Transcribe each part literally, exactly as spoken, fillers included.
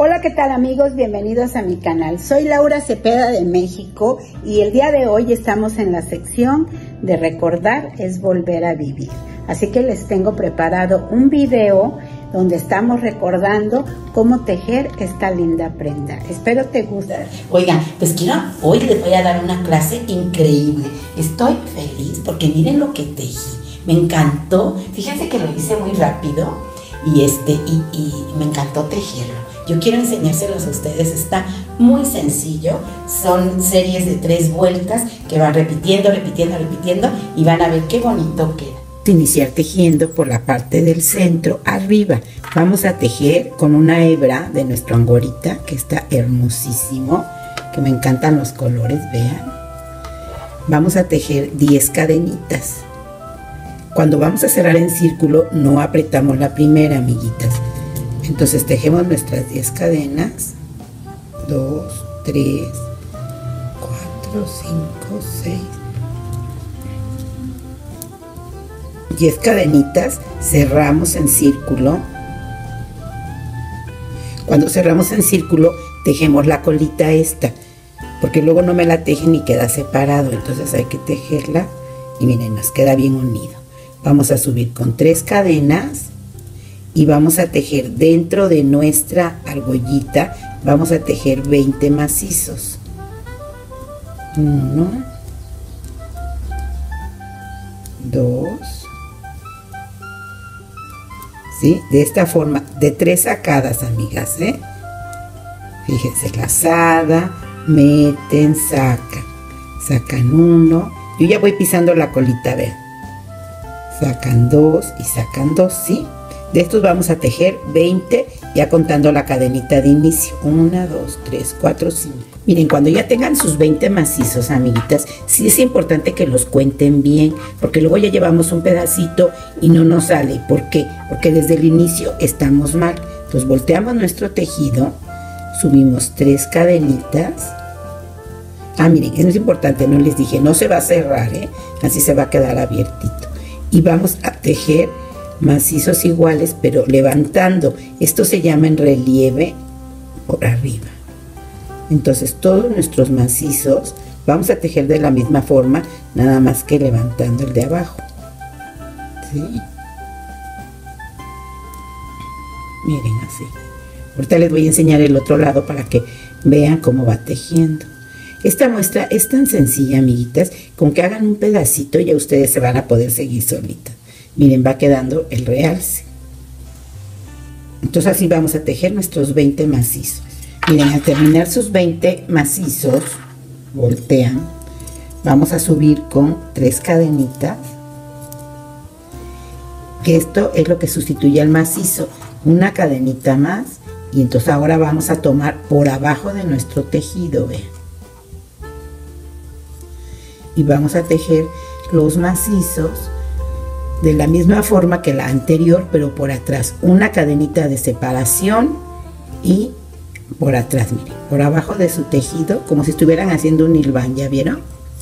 Hola, ¿qué tal amigos? Bienvenidos a mi canal. Soy Laura Cepeda de México y el día de hoy estamos en la sección de recordar es volver a vivir. Así que les tengo preparado un video donde estamos recordando cómo tejer esta linda prenda. Espero te guste. Oigan, pues quiero, hoy les voy a dar una clase increíble. Estoy feliz porque miren lo que tejí. Me encantó. Fíjense que lo hice muy rápido y, este, y, y me encantó tejerlo. Yo quiero enseñárselos a ustedes, está muy sencillo, son series de tres vueltas que van repitiendo, repitiendo, repitiendo y van a ver qué bonito queda. Iniciar tejiendo por la parte del centro arriba. Vamos a tejer con una hebra de nuestro angorita que está hermosísimo, que me encantan los colores, vean. Vamos a tejer diez cadenitas. Cuando vamos a cerrar en círculo no apretamos la primera, amiguitas. Entonces tejemos nuestras diez cadenas, dos, tres, cuatro, cinco, seis, diez cadenitas, cerramos en círculo. Cuando cerramos en círculo tejemos la colita esta, porque luego no me la tejen y queda separado, entonces hay que tejerla y miren, nos queda bien unido. Vamos a subir con tres cadenas y vamos a tejer dentro de nuestra argollita, vamos a tejer veinte macizos. Uno, dos, ¿sí? De esta forma, de tres sacadas, amigas, ¿eh? Fíjense, lazada, meten, sacan, sacan uno, yo ya voy pisando la colita, vean, sacan dos y sacan dos, ¿sí? De estos vamos a tejer veinte, ya contando la cadenita de inicio. uno, dos, tres, cuatro, cinco. Miren, cuando ya tengan sus veinte macizos, amiguitas, sí es importante que los cuenten bien, porque luego ya llevamos un pedacito y no nos sale. ¿Por qué? Porque desde el inicio estamos mal. Entonces volteamos nuestro tejido, subimos tres cadenitas. Ah, miren, eso es importante, no les dije, no se va a cerrar, ¿eh? Así se va a quedar abiertito. Y vamos a tejer macizos iguales, pero levantando. Esto se llama en relieve por arriba. Entonces todos nuestros macizos vamos a tejer de la misma forma, nada más que levantando el de abajo, ¿sí? Miren, así. Ahorita les voy a enseñar el otro lado para que vean cómo va tejiendo. Esta muestra es tan sencilla, amiguitas, con que hagan un pedacito ya ustedes se van a poder seguir solitas. Miren, va quedando el realce. Entonces así vamos a tejer nuestros veinte macizos. Miren, al terminar sus veinte macizos, voltean, vamos a subir con tres cadenitas, que esto es lo que sustituye al macizo, una cadenita más, y entonces ahora vamos a tomar por abajo de nuestro tejido, vean, y vamos a tejer los macizos de la misma forma que la anterior, pero por atrás, una cadenita de separación y por atrás, miren, por abajo de su tejido, como si estuvieran haciendo un hilván, ¿ya vieron?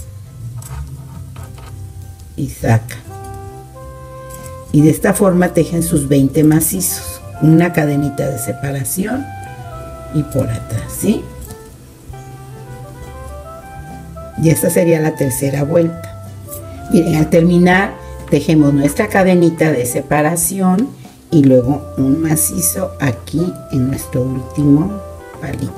Y sacan. Y de esta forma tejen sus veinte macizos, una cadenita de separación y por atrás, ¿sí? Y esta sería la tercera vuelta. Miren, al terminar tejemos nuestra cadenita de separación y luego un macizo aquí en nuestro último palito.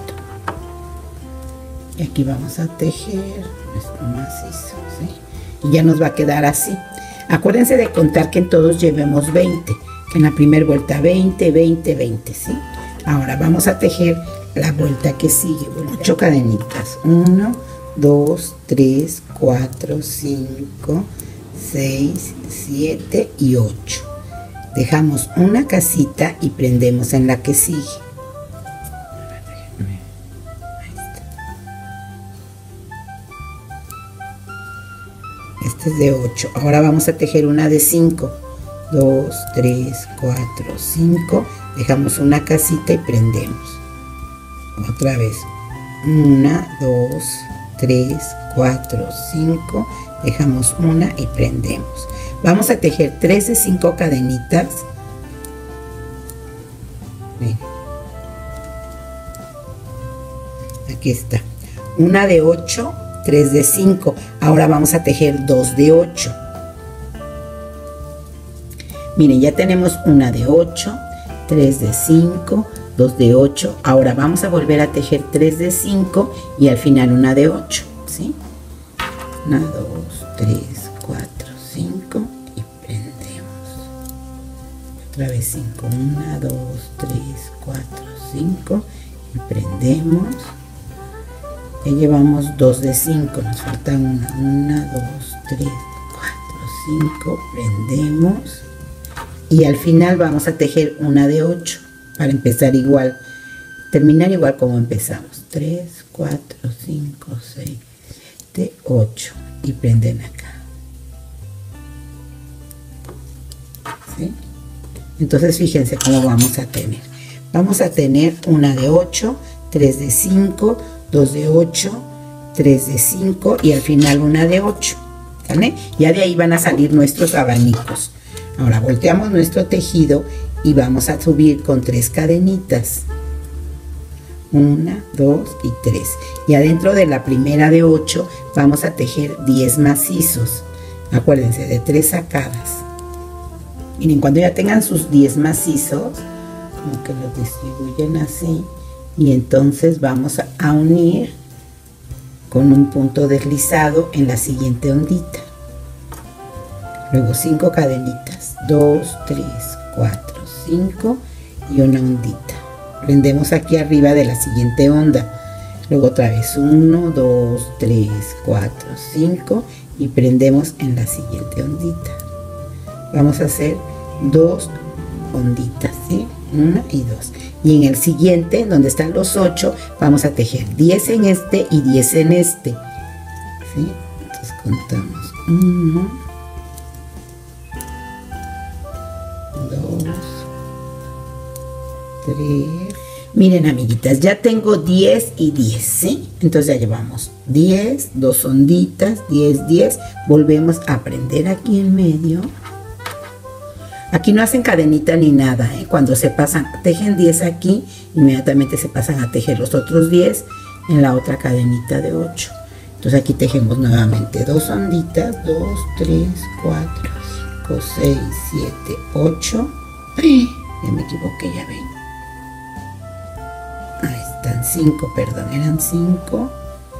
Y aquí vamos a tejer nuestro macizo, ¿sí? Y ya nos va a quedar así. Acuérdense de contar que en todos llevemos veinte, que en la primera vuelta veinte, veinte, veinte, ¿sí? Ahora vamos a tejer la vuelta que sigue, bueno, ocho cadenitas. uno, dos, tres, cuatro, cinco, seis, siete y ocho. Dejamos una casita y prendemos en la que sigue. Este es de ocho. Ahora vamos a tejer una de cinco. dos, tres, cuatro, cinco. Dejamos una casita y prendemos. Otra vez. una, dos, tres, cuatro, cinco. Dejamos una y prendemos. Vamos a tejer tres de cinco cadenitas. Miren. aquí está, una de ocho, tres de cinco. Ahora vamos a tejer dos de ocho. Miren, ya tenemos una de ocho, tres de cinco, dos de ocho. Ahora vamos a volver a tejer tres de cinco y al final una de ocho, ¿sí? una, dos, tres, cuatro, cinco y prendemos. Otra vez cinco, una, dos, tres, cuatro, cinco y prendemos. Ya llevamos dos de cinco, nos falta una, una, dos, tres, cuatro, cinco, prendemos. Y al final vamos a tejer una de ocho para empezar igual, terminar igual como empezamos. tres, cuatro, cinco, seis, siete, ocho y prenden acá. ¿Sí? Entonces fíjense cómo vamos a tener. Vamos a tener una de ocho, tres de cinco, dos de ocho, tres de cinco y al final una de ocho. ¿Sale? Ya de ahí van a salir nuestros abanicos. Ahora volteamos nuestro tejido y vamos a subir con tres cadenitas. Una, dos y tres. Y adentro de la primera de ocho vamos a tejer diez macizos. Acuérdense, de tres sacadas. Miren, cuando ya tengan sus diez macizos, como que los distribuyen así. Y entonces vamos a, a unir con un punto deslizado en la siguiente ondita. Luego cinco cadenitas, dos, tres, cuatro, cinco y una ondita. Prendemos aquí arriba de la siguiente onda. Luego otra vez uno, dos, tres, cuatro, cinco y prendemos en la siguiente ondita. Vamos a hacer dos onditas, ¿sí? Una y dos. Y en el siguiente, donde están los ocho, vamos a tejer diez en este y diez en este. ¿Sí? Entonces contamos uno, dos, tres. Miren, amiguitas, ya tengo diez y diez, ¿sí? Entonces ya llevamos diez, dos onditas, diez, diez. Volvemos a prender aquí en medio. Aquí no hacen cadenita ni nada, ¿eh? Cuando se pasan, tejen diez aquí, inmediatamente se pasan a tejer los otros diez en la otra cadenita de ocho. Entonces aquí tejemos nuevamente dos onditas, dos, tres, cuatro, cinco, seis, siete, ocho. ¡Ay! Ya me equivoqué, ya ven. Ahí están cinco, perdón, eran cinco.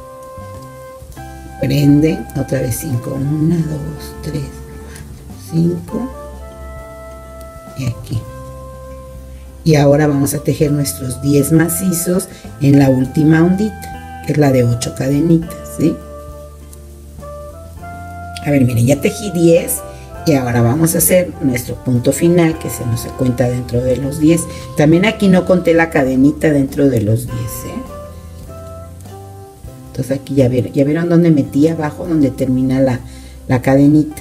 Prenden, otra vez cinco, una, dos, tres, cuatro, cinco. Y aquí. Y ahora vamos a tejer nuestros diez macizos en la última ondita, que es la de ocho cadenitas, ¿sí? A ver, miren, ya tejí diez y ahora vamos a hacer nuestro punto final, que se nos cuenta dentro de los diez. También aquí no conté la cadenita dentro de los diez, ¿eh? Entonces aquí ya vieron, ya vieron dónde metí abajo, donde termina la, la cadenita.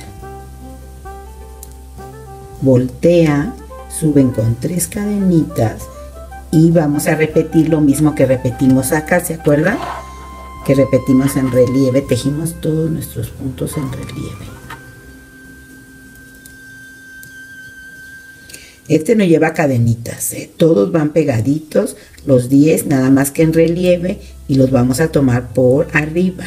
Voltea, suben con tres cadenitas y vamos a repetir lo mismo que repetimos acá, ¿se acuerdan? Que repetimos en relieve, tejimos todos nuestros puntos en relieve. Este no lleva cadenitas, ¿eh? Todos van pegaditos, los diez nada más que en relieve y los vamos a tomar por arriba.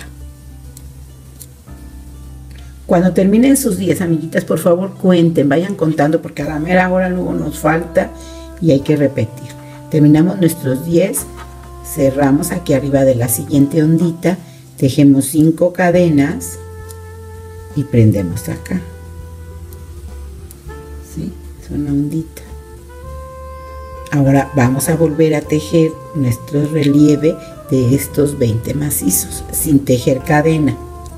Cuando terminen sus diez, amiguitas, por favor cuenten, vayan contando porque a la mera hora luego nos falta y hay que repetir. Terminamos nuestros diez, cerramos aquí arriba de la siguiente ondita, tejemos cinco cadenas y prendemos acá. ¿Sí? Es una ondita. Ahora vamos a volver a tejer nuestro relieve de estos veinte macizos sin tejer cadena.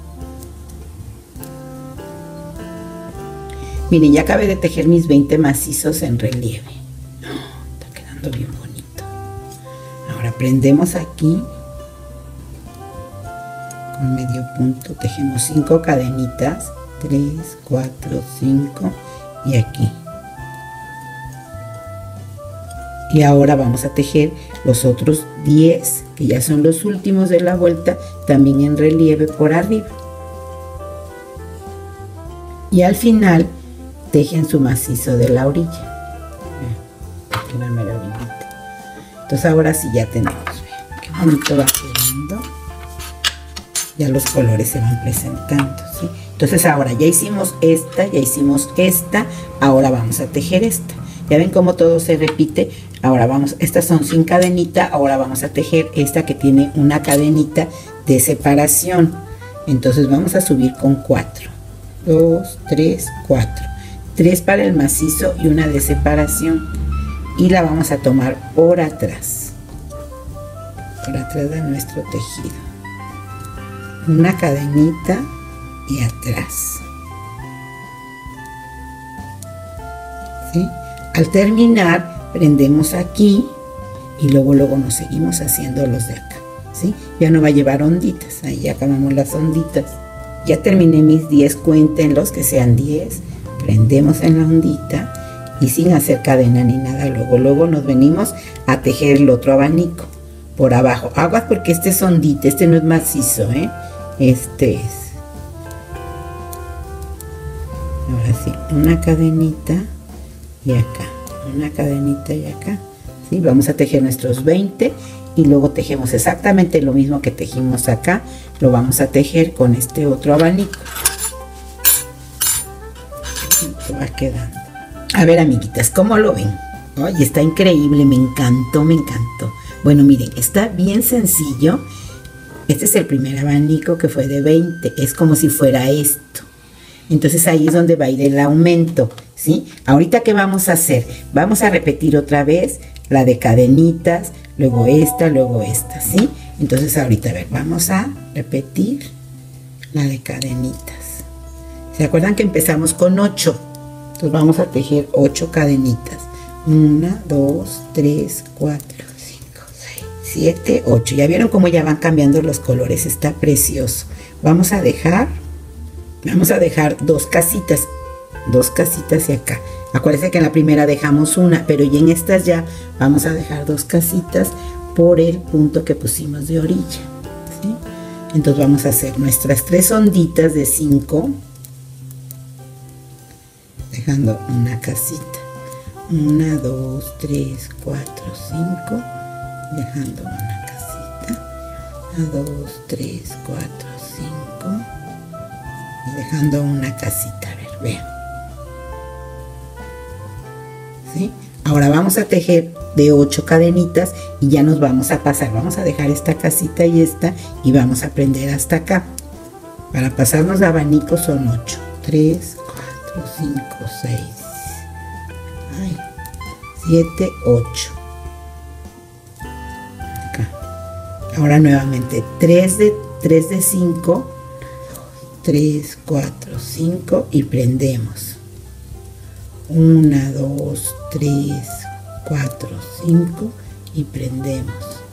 Miren, ya acabé de tejer mis veinte macizos en relieve. Oh, está quedando bien bonito. Ahora prendemos aquí con medio punto, tejemos cinco cadenitas, tres, cuatro, cinco y aquí. Y ahora vamos a tejer los otros diez, que ya son los últimos de la vuelta, también en relieve por arriba. Y al final tejen su macizo de la orilla. Aquí la mera orillita. Entonces ahora sí ya tenemos. Vean, qué bonito va a quedar. ya los colores se van presentando, ¿sí? Entonces ahora ya hicimos esta, ya hicimos esta, ahora vamos a tejer esta. Ya ven cómo todo se repite. Ahora vamos, estas son sin cadenita, ahora vamos a tejer esta que tiene una cadenita de separación. Entonces vamos a subir con cuatro, dos, tres, cuatro, tres para el macizo y una de separación, y la vamos a tomar por atrás, por atrás de nuestro tejido, una cadenita y atrás, ¿sí? Al terminar prendemos aquí y luego luego nos seguimos haciendo los de acá, ¿sí? Ya no va a llevar onditas, ahí ya acabamos las onditas. Ya terminé mis diez, cuéntenlos que sean diez, prendemos en la ondita y sin hacer cadena ni nada, luego luego nos venimos a tejer el otro abanico por abajo. Aguas porque este es ondita, este no es macizo, ¿eh? Este es. Ahora sí, una cadenita y acá, una cadenita y acá, ¿sí? Vamos a tejer nuestros veinte y luego tejemos exactamente lo mismo que tejimos acá, lo vamos a tejer con este otro abanico. Así va quedando. A ver, amiguitas, ¿cómo lo ven? Ay, está increíble, me encantó, me encantó. Bueno, miren, está bien sencillo. Este es el primer abanico que fue de veinte, es como si fuera esto. Entonces ahí es donde va a ir el aumento, ¿sí? Ahorita, ¿qué vamos a hacer? Vamos a repetir otra vez la de cadenitas, luego esta, luego esta, ¿sí? Entonces ahorita, a ver, vamos a repetir la de cadenitas. ¿Se acuerdan que empezamos con ocho? Entonces vamos a tejer ocho cadenitas. Una, dos, tres, cuatro, cinco, seis, siete, ocho. ¿Ya vieron cómo ya van cambiando los colores? Está precioso. Vamos a dejar... Vamos a dejar dos casitas, dos casitas y acá. Acuérdense que en la primera dejamos una, pero ya en estas ya vamos a dejar dos casitas por el punto que pusimos de orilla, ¿sí? Entonces vamos a hacer nuestras tres onditas de cinco, dejando una casita. Una, dos, tres, cuatro, cinco, dejando una casita. Una, dos, tres, cuatro, cinco. Y dejando una casita, a ver, vean. ¿Sí? Ahora vamos a tejer de ocho cadenitas y ya nos vamos a pasar. Vamos a dejar esta casita y esta y vamos a prender hasta acá. Para pasarnos de abanico son ocho. tres, cuatro, cinco, seis, siete, ocho. Acá. Ahora nuevamente tres de, tres de cinco. tres, cuatro, cinco y prendemos. una, dos, tres, cuatro, cinco y prendemos.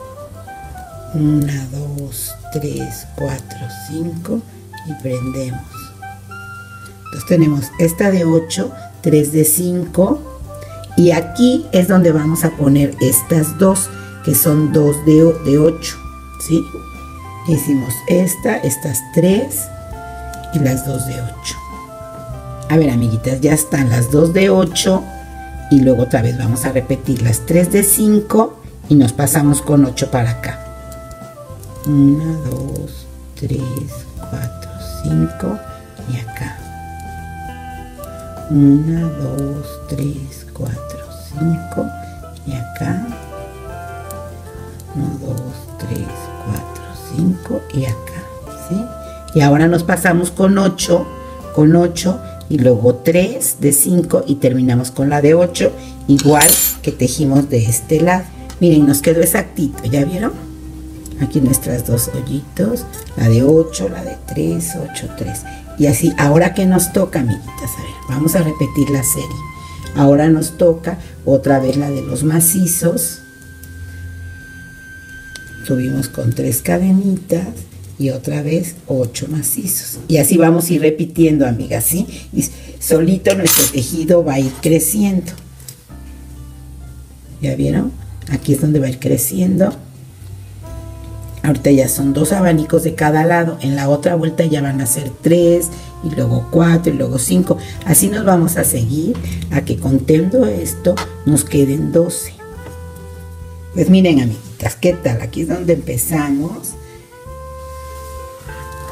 una, dos, tres, cuatro, cinco y prendemos. Entonces tenemos esta de ocho, tres de cinco y aquí es donde vamos a poner estas dos que son dos de, de ocho, ¿sí? Hicimos esta, estas tres y las dos de ocho. A ver, amiguitas, ya están las dos de ocho y luego otra vez vamos a repetir las tres de cinco y nos pasamos con ocho para acá. una, dos, tres, cuatro, cinco y acá. una, dos, tres, cuatro, cinco y acá. uno, dos, tres, cuatro, cinco y acá, ¿sí? Y ahora nos pasamos con ocho, con ocho y luego tres de cinco y terminamos con la de ocho, igual que tejimos de este lado. Miren, nos quedó exactito, ¿ya vieron? Aquí nuestras dos hoyitos, la de ocho, la de tres, ocho, tres. Y así, ahora que nos toca, amiguitas, a ver, vamos a repetir la serie. Ahora nos toca otra vez la de los macizos. Subimos con tres cadenitas. Y otra vez ocho macizos. Y así vamos a ir repitiendo, amigas, ¿sí? Y solito nuestro tejido va a ir creciendo. ¿Ya vieron? Aquí es donde va a ir creciendo. Ahorita ya son dos abanicos de cada lado. En la otra vuelta ya van a ser tres, y luego cuatro, y luego cinco. Así nos vamos a seguir a que contando esto nos queden doce. Pues miren, amiguitas, ¿qué tal? Aquí es donde empezamos.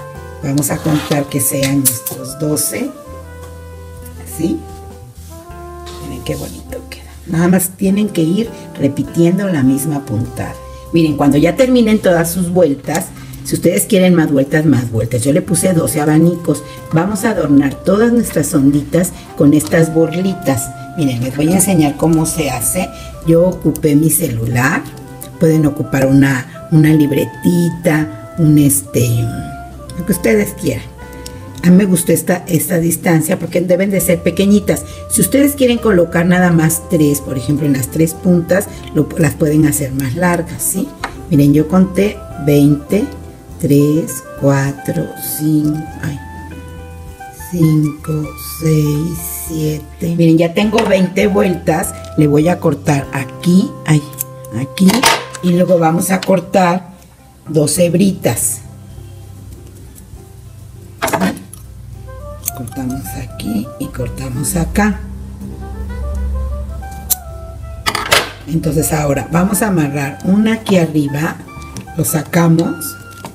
Vamos a contar que sean nuestros doce. Así. Miren qué bonito queda. Nada más tienen que ir repitiendo la misma puntada. Miren, cuando ya terminen todas sus vueltas, si ustedes quieren más vueltas, más vueltas. Yo le puse doce abanicos. Vamos a adornar todas nuestras onditas con estas borlitas. Miren, les voy a enseñar cómo se hace. Yo ocupé mi celular. Pueden ocupar una, una libretita, un este, lo que ustedes quieran. A mí me gustó esta, esta distancia porque deben de ser pequeñitas. Si ustedes quieren colocar nada más tres, por ejemplo, en las tres puntas, lo, las pueden hacer más largas, ¿sí? Miren, yo conté veinte, tres, cuatro, cinco, ay, cinco, seis, siete. Miren, ya tengo veinte vueltas. Le voy a cortar aquí, ay, aquí. Y luego vamos a cortar dos hebritas. Cortamos aquí y cortamos acá. Entonces ahora vamos a amarrar una aquí arriba. Lo sacamos.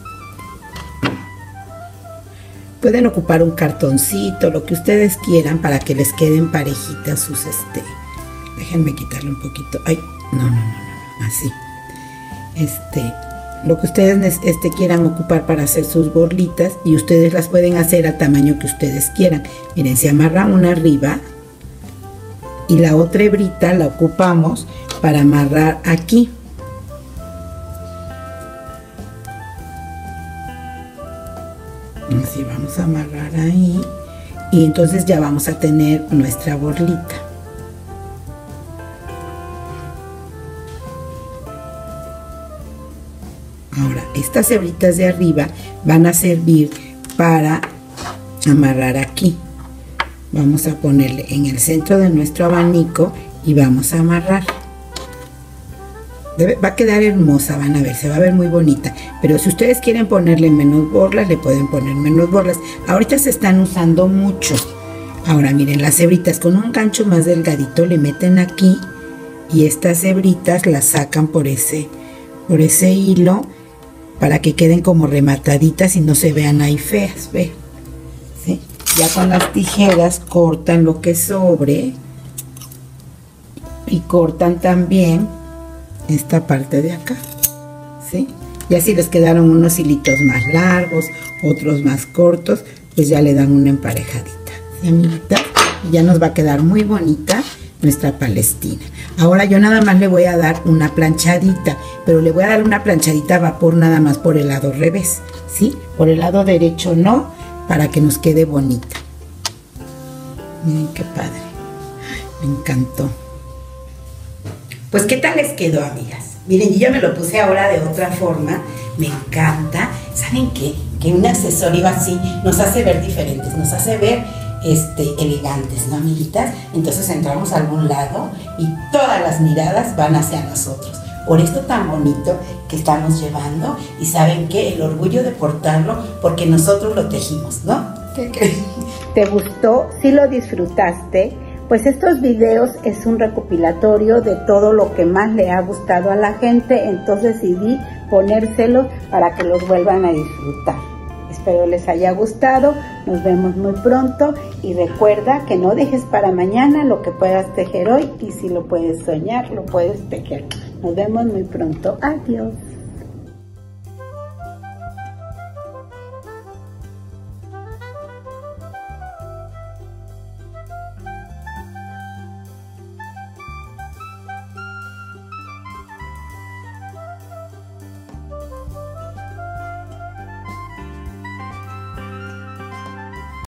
Pueden ocupar un cartoncito, lo que ustedes quieran para que les queden parejitas sus este. Déjenme quitarle un poquito. Ay, no, no, no, no, así. Este, lo que ustedes este, quieran ocupar para hacer sus borlitas, y ustedes las pueden hacer al tamaño que ustedes quieran. Miren, se amarra una arriba y la otra hebrita la ocupamos para amarrar aquí. Así vamos a amarrar ahí y entonces ya vamos a tener nuestra borlita. Ahora, estas hebritas de arriba van a servir para amarrar aquí. Vamos a ponerle en el centro de nuestro abanico y vamos a amarrar. Debe, va a quedar hermosa, van a ver, se va a ver muy bonita. Pero si ustedes quieren ponerle menos borlas, le pueden poner menos borlas. Ahorita se están usando mucho. Ahora miren, las hebritas con un gancho más delgadito le meten aquí y estas hebritas las sacan por ese, por ese hilo, para que queden como remataditas y no se vean ahí feas, ¿ve? ¿Sí? Ya con las tijeras cortan lo que sobre y cortan también esta parte de acá, ¿sí? Y así les quedaron unos hilitos más largos, otros más cortos, pues ya le dan una emparejadita, ¿sí, amiguitas? Y ya nos va a quedar muy bonita nuestra Palestina. Ahora yo nada más le voy a dar una planchadita, pero le voy a dar una planchadita a vapor nada más por el lado revés, ¿sí? Por el lado derecho no, para que nos quede bonita. Miren qué padre, me encantó. Pues qué tal les quedó, amigas. Miren, yo ya me lo puse ahora de otra forma, me encanta. ¿Saben qué? Que un accesorio así nos hace ver diferentes, nos hace ver Este, elegantes, ¿no, amiguitas? Entonces entramos a algún lado y todas las miradas van hacia nosotros por esto tan bonito que estamos llevando. Y ¿saben qué? El orgullo de portarlo porque nosotros lo tejimos, ¿no? ¿Qué creen? ¿Te gustó? ¿Sí lo disfrutaste? Pues estos videos es un recopilatorio de todo lo que más le ha gustado a la gente, entonces decidí ponérselos para que los vuelvan a disfrutar. Espero les haya gustado, nos vemos muy pronto y recuerda que no dejes para mañana lo que puedas tejer hoy, y si lo puedes soñar, lo puedes tejer. Nos vemos muy pronto, adiós.